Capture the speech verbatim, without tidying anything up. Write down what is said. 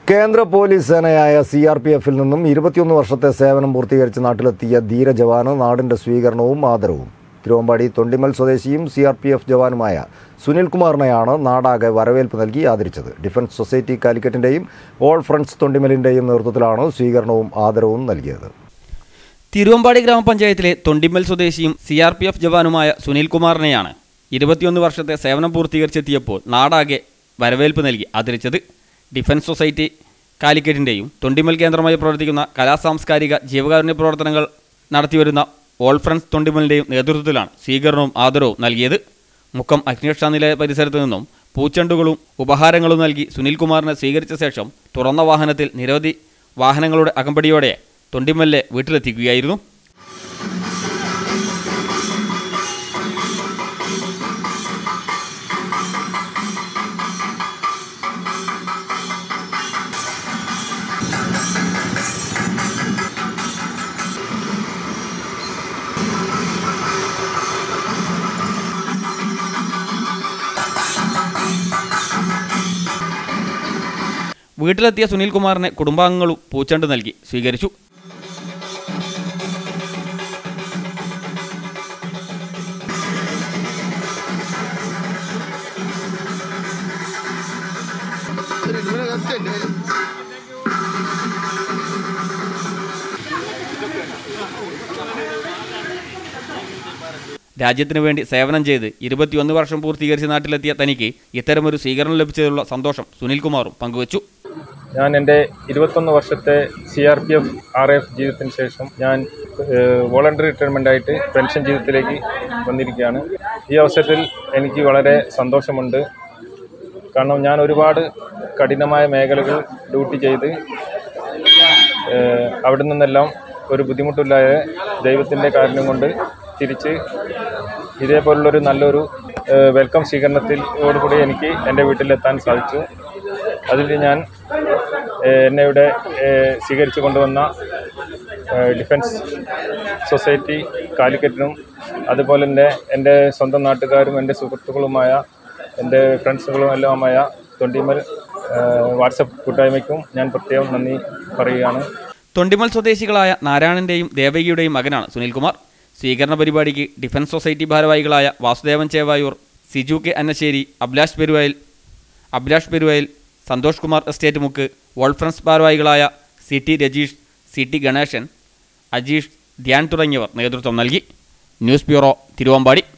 കേന്ദ്ര പോലീസ് സേനയായ സി ആർ പി എഫിൽ നിന്നും ഇരുപത്തിയൊന്ന് വർഷത്തെ സേവനം പൂർത്തീകരിച്ച് നാട്ടിലെത്തിയ ധീര ജവാന് നാടിന്റെ സ്വീകരണവും ആദരവും. തിരുവമ്പാടി തൊണ്ടിമൽ സ്വദേശിയും സി ആർ പി എഫ് ജവാനുമായ സുനിൽകുമാറിനെയാണ് നാടാകെ വരവേൽപ്പ് നൽകി ആദരിച്ചത്. ഡിഫൻസ് സൊസൈറ്റി കാലിക്കറ്റിന്റെയും ഓൾ ഫ്രണ്ട്സ് തൊണ്ടിമലിന്റെയും നേതൃത്വത്തിലാണ് സ്വീകരണവും ആദരവും നൽകിയത്. തിരുവമ്പാടി ഗ്രാമപഞ്ചായത്തിലെ തൊണ്ടിമൽ സ്വദേശിയും സി ആർ പി എഫ് ജവാനുമായ സുനിൽകുമാറിനെയാണ് ഇരുപത്തിയൊന്ന് വർഷത്തെ സേവനം പൂർത്തീകരിച്ചെത്തിയപ്പോൾ നാടാകെ വരവേൽപ്പ് നൽകി ആദരിച്ചത്. ഡിഫൻസ് സൊസൈറ്റി കാലിക്കറ്റിൻ്റെയും തൊണ്ടിമൽ കേന്ദ്രമായി പ്രവർത്തിക്കുന്ന കലാസാംസ്കാരിക ജീവകാരുണ്യ പ്രവർത്തനങ്ങൾ നടത്തിവരുന്ന ഓൾ ഫ്രണ്ട്സ് തൊണ്ടിമലിൻ്റെയും നേതൃത്വത്തിലാണ് സ്വീകരണവും ആദരവും നൽകിയത്. മുക്കം അഗ്നിരക്ഷാ നിലയ പരിസരത്ത് നിന്നും പൂച്ചെണ്ടുകളും ഉപഹാരങ്ങളും നൽകി സുനിൽകുമാറിനെ സ്വീകരിച്ച ശേഷം തുറന്ന വാഹനത്തിൽ നിരവധി വാഹനങ്ങളുടെ അകമ്പടിയോടെ തൊണ്ടിമലിലെ വീട്ടിലെത്തിക്കുകയായിരുന്നു. വീട്ടിലെത്തിയ സുനിൽകുമാറിനെ കുടുംബാംഗങ്ങളും പൂച്ചെണ്ട് നൽകി സ്വീകരിച്ചു. രാജ്യത്തിനു വേണ്ടി സേവനം ചെയ്ത് ഇരുപത്തിയൊന്ന് വർഷം പൂർത്തീകരിച്ച് നാട്ടിലെത്തിയ തനിക്ക് ഇത്തരമൊരു സ്വീകരണം ലഭിച്ചതിലുള്ള സന്തോഷം സുനിൽകുമാറും പങ്കുവച്ചു. ഞാൻ എൻ്റെ ഇരുപത്തൊന്ന് വർഷത്തെ C R P F R F ജീവിതത്തിന് ശേഷം ഞാൻ വോളണ്ടറി റിട്ടയർമെൻ്റായിട്ട് പെൻഷൻ ജീവിതത്തിലേക്ക് വന്നിരിക്കുകയാണ്. ഈ അവസരത്തിൽ എനിക്ക് വളരെ സന്തോഷമുണ്ട്. കാരണം ഞാൻ ഒരുപാട് കഠിനമായ മേഖലകൾ ഡ്യൂട്ടി ചെയ്ത് അവിടെ നിന്നെല്ലാം ഒരു ബുദ്ധിമുട്ടില്ലാതെ ദൈവത്തിൻ്റെ കാരുണ്യം കൊണ്ട് തിരിച്ച് ഇതേപോലുള്ളൊരു നല്ലൊരു വെൽക്കം സ്വീകരണത്തിനോടുകൂടി എനിക്ക് എൻ്റെ വീട്ടിലെത്താൻ സാധിച്ചു. അതിൽ ഞാൻ എന്നെ ഇവിടെ സ്വീകരിച്ചു കൊണ്ടുവന്ന ഡിഫൻസ് സൊസൈറ്റി കാലിക്കറ്റിനും അതുപോലെ തന്നെ എൻ്റെ സ്വന്തം നാട്ടുകാരും എൻ്റെ സുഹൃത്തുക്കളുമായ എൻ്റെ ഫ്രണ്ട്സുകളും എല്ലാമായ തൊണ്ടിമൽ വാട്സപ്പ് കൂട്ടായ്മയ്ക്കും ഞാൻ പ്രത്യേകം നന്ദി പറയുകയാണ്. തൊണ്ടിമൽ സ്വദേശികളായ നാരായണൻ്റെയും ദേവകിയുടെയും മകനാണ് സുനിൽകുമാർ. സ്വീകരണ പരിപാടിക്ക് ഡിഫൻസ് സൊസൈറ്റി ഭാരവാഹികളായ Vasudevan Chevayur, Siju K Annassery, Abhilash Peruvayal Abhilash Peruvayal Santhosh Kumar estate Mukku, all friends ഭാരവാഹികളായ C T Rajeesh, C T Ganesan, Ajeesh, Dhyan തുടങ്ങിയവർ നേതൃത്വം നൽകി. News bureau, Thiruvambady.